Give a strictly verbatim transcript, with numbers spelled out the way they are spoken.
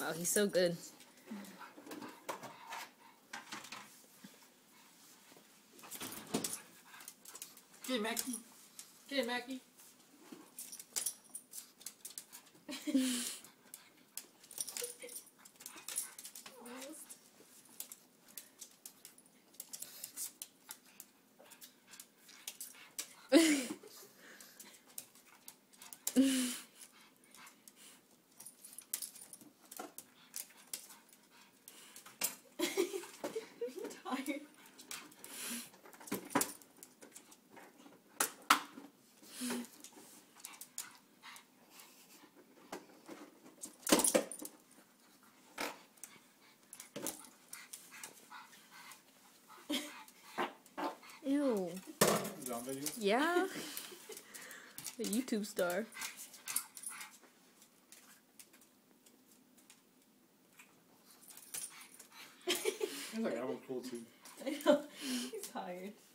Wow, he's so good. Get it, Mackey. Get it, Mackey. Tired. Ew. Yeah. A YouTube star. He's like, I want cool too. I know. He's tired.